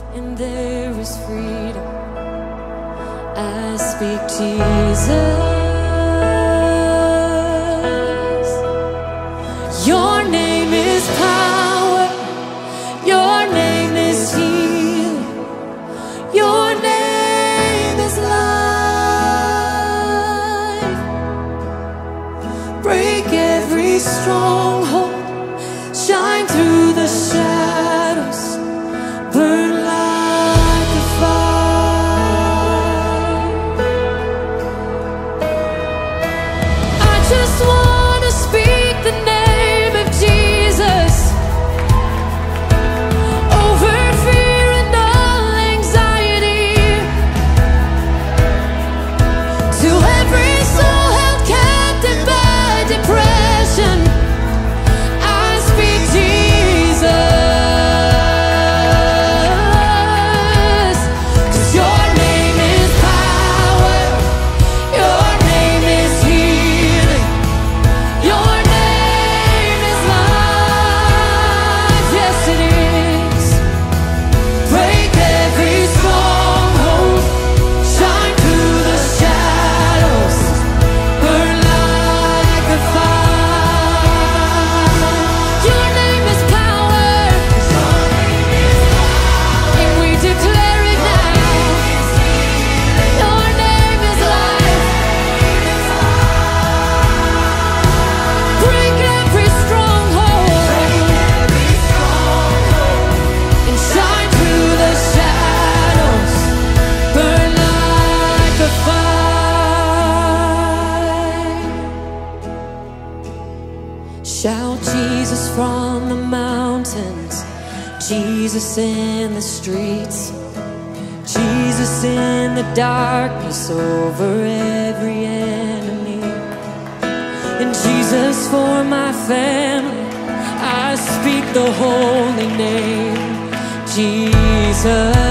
and there is freedom. I speak Jesus. Your name is power. Your name is healing. Your name is life. Break every stronghold. Shine through the shadows. Burn like a fire. I just want to speak the name of Jesus over fear and all anxiety, to every soul held captive by depression. I speak Jesus. Shout Jesus from the mountains, Jesus in the streets, Jesus in the darkness over every enemy, and Jesus for my family. I speak the holy name, Jesus.